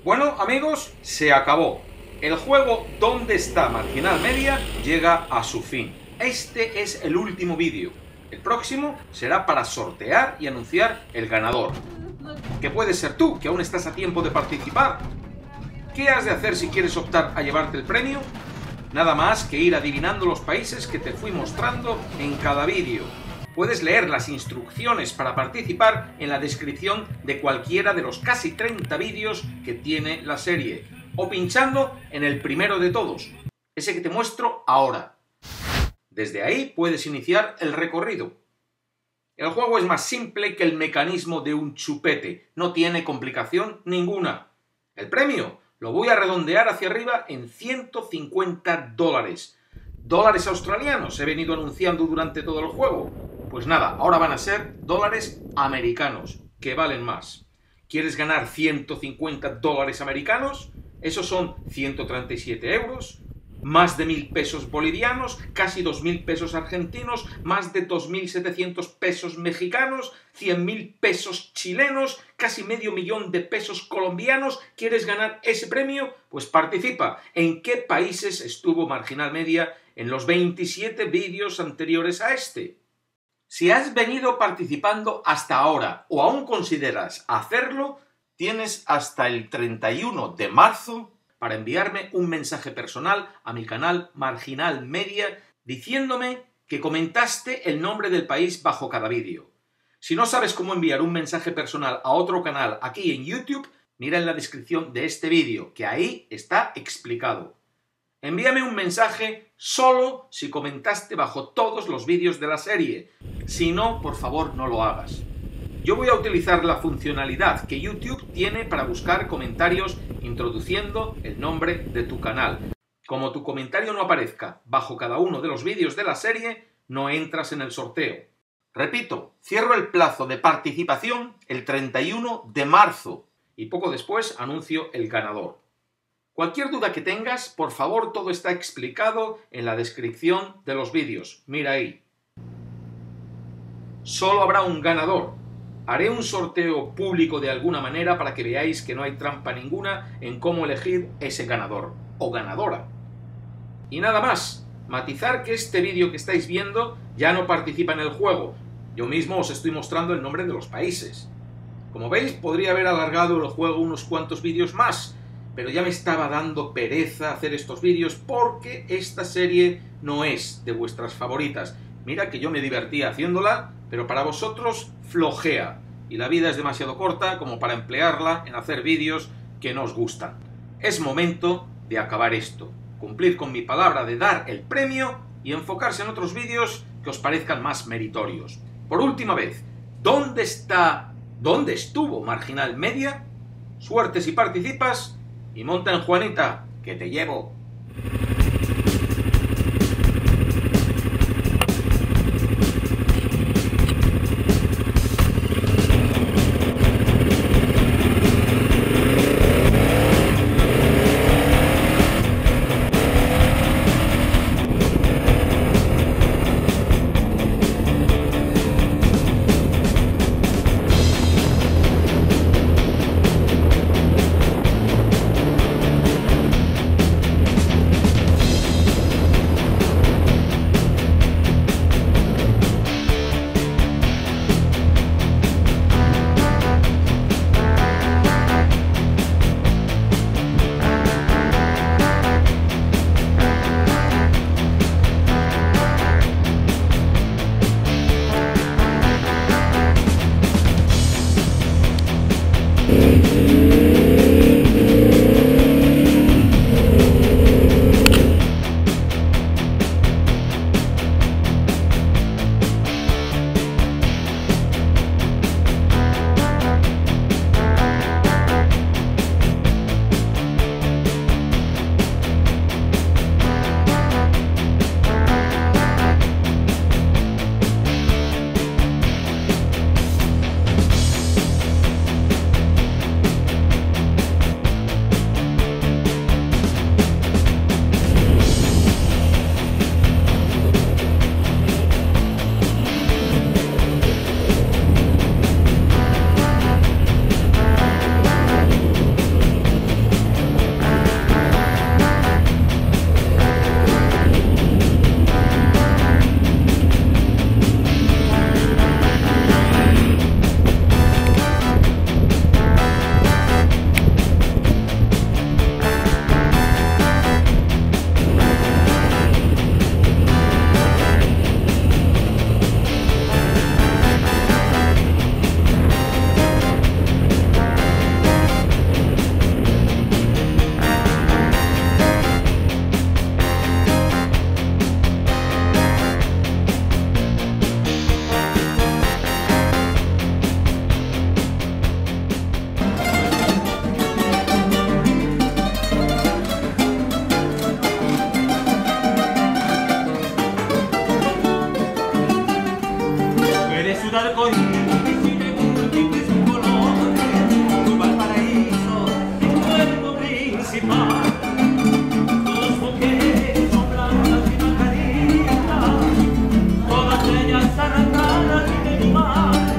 Bueno, amigos, se acabó. El juego ¿Dónde está Marginal Media? Llega a su fin. Este es el último vídeo. El próximo será para sortear y anunciar el ganador. Que puedes ser tú, que aún estás a tiempo de participar. ¿Qué has de hacer si quieres optar a llevarte el premio? Nada más que ir adivinando los países que te fui mostrando en cada vídeo. Puedes leer las instrucciones para participar en la descripción de cualquiera de los casi 30 vídeos que tiene la serie, o pinchando en el primero de todos, ese que te muestro ahora. Desde ahí puedes iniciar el recorrido. El juego es más simple que el mecanismo de un chupete, no tiene complicación ninguna. El premio lo voy a redondear hacia arriba en $150. Dólares australianos he venido anunciando durante todo el juego. Pues nada, ahora van a ser dólares americanos, que valen más. ¿Quieres ganar $150 americanos? Esos son 137 euros, más de 1.000 pesos bolivianos, casi 2.000 pesos argentinos, más de 2.700 pesos mexicanos, 100.000 pesos chilenos, casi medio millón de pesos colombianos. ¿Quieres ganar ese premio? Pues participa. ¿En qué países estuvo Marginal Media en los 27 vídeos anteriores a este? Si has venido participando hasta ahora o aún consideras hacerlo, tienes hasta el 31 de marzo para enviarme un mensaje personal a mi canal Marginal Media diciéndome que comentaste el nombre del país bajo cada vídeo. Si no sabes cómo enviar un mensaje personal a otro canal aquí en YouTube, mira en la descripción de este vídeo, que ahí está explicado. Envíame un mensaje solo si comentaste bajo todos los vídeos de la serie. Si no, por favor, no lo hagas. Yo voy a utilizar la funcionalidad que YouTube tiene para buscar comentarios introduciendo el nombre de tu canal. Como tu comentario no aparezca bajo cada uno de los vídeos de la serie, no entras en el sorteo. Repito, cierro el plazo de participación el 31 de marzo y poco después anuncio el ganador. Cualquier duda que tengas, por favor, todo está explicado en la descripción de los vídeos. Mira ahí. Solo habrá un ganador. Haré un sorteo público de alguna manera para que veáis que no hay trampa ninguna en cómo elegir ese ganador o ganadora. Y nada más, matizar que este vídeo que estáis viendo ya no participa en el juego. Yo mismo os estoy mostrando el nombre de los países. Como veis, podría haber alargado el juego unos cuantos vídeos más, pero ya me estaba dando pereza hacer estos vídeos porque esta serie no es de vuestras favoritas. Mira que yo me divertía haciéndola, pero para vosotros flojea. Y la vida es demasiado corta como para emplearla en hacer vídeos que no os gustan. Es momento de acabar esto, cumplir con mi palabra de dar el premio y enfocarse en otros vídeos que os parezcan más meritorios. Por última vez, ¿dónde estuvo Marginal Media? Suerte si participas y monta en Juanita, que te llevo. de su arcoíris y de múltiples colores, tu Valparaíso, tu puerto principal. Tus mujeres son blancas y margaritas, todas ellas arrancadas de tu mar.